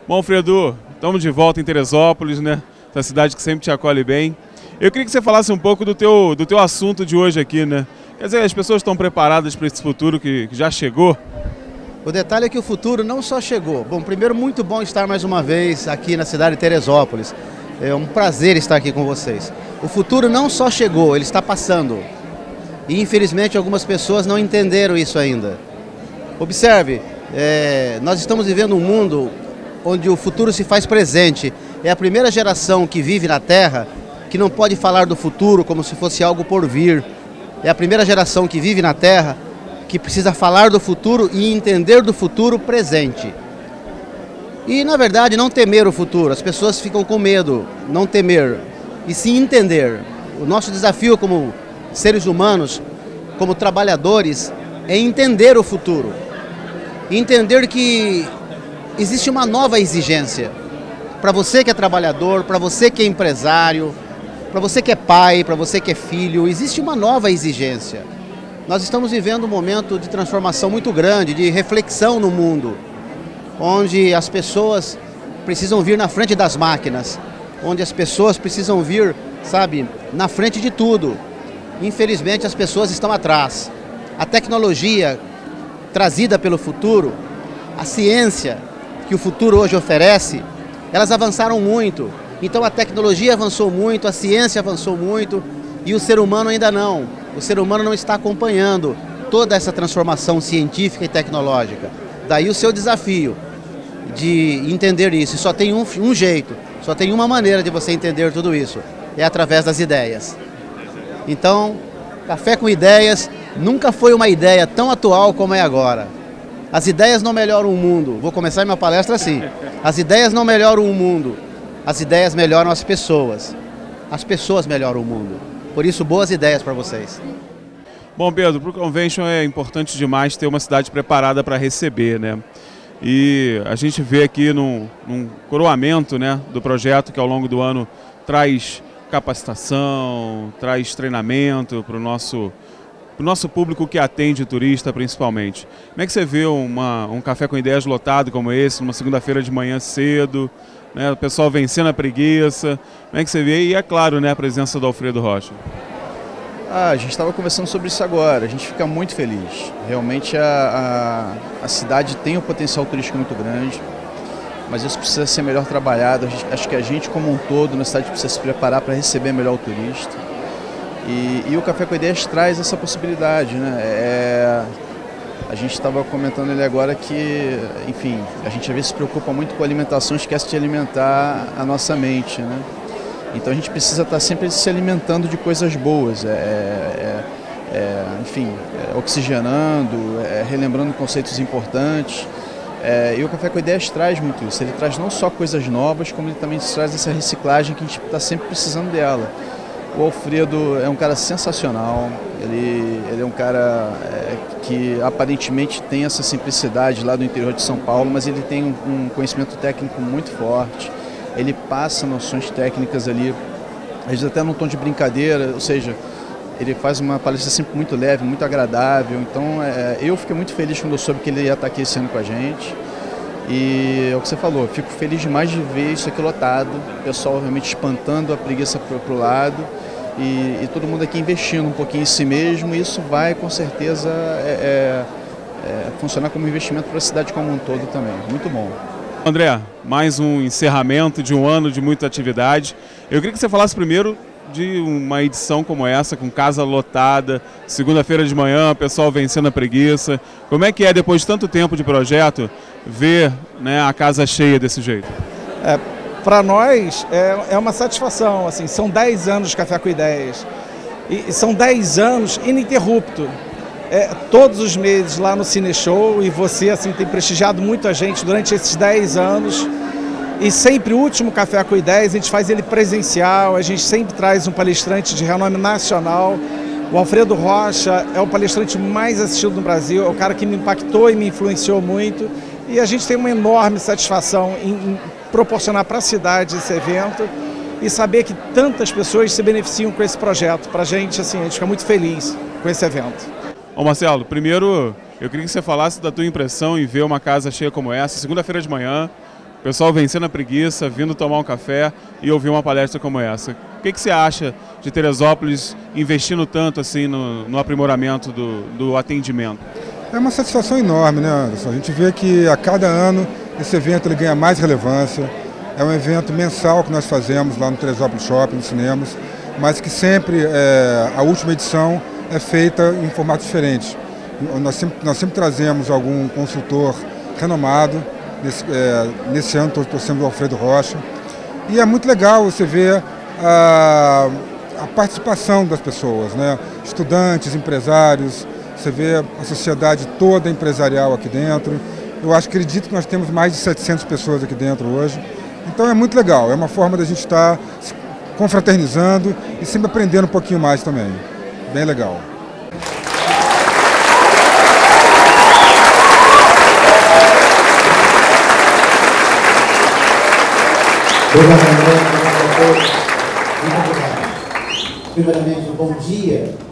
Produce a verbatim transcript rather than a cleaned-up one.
Bom, Alfredo, estamos de volta em Teresópolis, né? Essa cidade que sempre te acolhe bem. Eu queria que você falasse um pouco do teu, do teu assunto de hoje aqui, né? Quer dizer, as pessoas estão preparadas para esse futuro que, que já chegou? O detalhe é que o futuro não só chegou. Bom, primeiro, muito bom estar mais uma vez aqui na cidade de Teresópolis. É um prazer estar aqui com vocês. O futuro não só chegou, ele está passando. E infelizmente algumas pessoas não entenderam isso ainda. Observe, é, nós estamos vivendo um mundo onde o futuro se faz presente. É a primeira geração que vive na Terra que não pode falar do futuro como se fosse algo por vir. É a primeira geração que vive na Terra que precisa falar do futuro e entender do futuro presente. E, na verdade, não temer o futuro. As pessoas ficam com medo, não temer, e sim entender. O nosso desafio como seres humanos, como trabalhadores, é entender o futuro. E entender que existe uma nova exigência. Para você que é trabalhador, para você que é empresário, para você que é pai, para você que é filho, existe uma nova exigência. Nós estamos vivendo um momento de transformação muito grande, de reflexão no mundo, onde as pessoas precisam vir na frente das máquinas, onde as pessoas precisam vir, sabe, na frente de tudo. Infelizmente as pessoas estão atrás. A tecnologia trazida pelo futuro, a ciência que o futuro hoje oferece, elas avançaram muito. Então a tecnologia avançou muito, a ciência avançou muito e o ser humano ainda não. O ser humano não está acompanhando toda essa transformação científica e tecnológica. Daí o seu desafio de entender isso. E só tem um, um jeito, só tem uma maneira de você entender tudo isso. É através das ideias. Então, Café com Ideias nunca foi uma ideia tão atual como é agora. As ideias não melhoram o mundo. Vou começar minha palestra assim. As ideias não melhoram o mundo. As ideias melhoram as pessoas. As pessoas melhoram o mundo. Por isso, boas ideias para vocês. Bom, Pedro, para o Convention é importante demais ter uma cidade preparada para receber, né? E a gente vê aqui num, num coroamento, né, do projeto que ao longo do ano traz capacitação, traz treinamento para o nosso, pro nosso público que atende turista principalmente. Como é que você vê uma, um Café com Ideias lotado como esse, numa segunda-feira de manhã cedo, né, o pessoal vencendo a preguiça? Como é que você vê? E é claro, né, a presença do Alfredo Rocha. Ah, a gente estava conversando sobre isso agora, a gente fica muito feliz. Realmente a, a, a cidade tem um potencial turístico muito grande, mas isso precisa ser melhor trabalhado. Acho que a gente como um todo na cidade precisa se preparar para receber melhor o turista. E, e o Café com Ideias traz essa possibilidade, né? É, a gente estava comentando ali agora que, enfim, a gente às vezes se preocupa muito com a alimentação, esquece de alimentar a nossa mente, né? Então a gente precisa estar sempre se alimentando de coisas boas, é, é, é, enfim, é, oxigenando, é, relembrando conceitos importantes. É, e o Café com Ideias traz muito isso. Ele traz não só coisas novas, como ele também traz essa reciclagem que a gente está sempre precisando dela. O Alfredo é um cara sensacional, ele, ele é um cara é, que aparentemente tem essa simplicidade lá do interior de São Paulo, mas ele tem um, um conhecimento técnico muito forte. Ele passa noções técnicas ali, às vezes até num tom de brincadeira, ou seja, ele faz uma palestra sempre muito leve, muito agradável. Então é, eu fiquei muito feliz quando eu soube que ele ia estar aqui esse ano com a gente. E é o que você falou, eu fico feliz demais de ver isso aqui lotado, o pessoal realmente espantando a preguiça para o lado e, e todo mundo aqui investindo um pouquinho em si mesmo. E isso vai com certeza é, é, é, funcionar como investimento para a cidade como um todo também. Muito bom. André, mais um encerramento de um ano de muita atividade. Eu queria que você falasse primeiro de uma edição como essa, com casa lotada, segunda-feira de manhã, o pessoal vencendo a preguiça. Como é que é, depois de tanto tempo de projeto, ver, né, a casa cheia desse jeito? É, para nós é, é uma satisfação, assim, são dez anos de Café com Ideias. E, e são dez anos ininterrupto. É, todos os meses lá no Cine Show, e você assim, tem prestigiado muito a gente durante esses dez anos. E sempre o último Café com Ideias, a gente faz ele presencial, a gente sempre traz um palestrante de renome nacional. O Alfredo Rocha é o palestrante mais assistido no Brasil, é o cara que me impactou e me influenciou muito. E a gente tem uma enorme satisfação em, em proporcionar para a cidade esse evento e saber que tantas pessoas se beneficiam com esse projeto. Para a gente, assim, a gente fica muito feliz com esse evento. Ô Marcelo, primeiro eu queria que você falasse da tua impressão em ver uma casa cheia como essa, segunda-feira de manhã, O pessoal vencendo a preguiça, vindo tomar um café e ouvir uma palestra como essa. O que, que você acha de Teresópolis investindo tanto assim no, no aprimoramento do, do atendimento? É uma satisfação enorme, né, Anderson? A gente vê que a cada ano esse evento ele ganha mais relevância. É um evento mensal que nós fazemos lá no Teresópolis Shopping, nos cinemas, mas que sempre, é, a última edição é feita em formatos diferentes. Nós sempre, nós sempre trazemos algum consultor renomado. Nesse, é, nesse ano estou sendo o Alfredo Rocha. E é muito legal você ver a, a participação das pessoas, né? Estudantes, empresários, você vê a sociedade toda empresarial aqui dentro. Eu acho, acredito que nós temos mais de setecentas pessoas aqui dentro hoje. Então é muito legal, é uma forma da gente estar se confraternizando e sempre aprendendo um pouquinho mais também. Bem legal. Primeiramente, bom dia.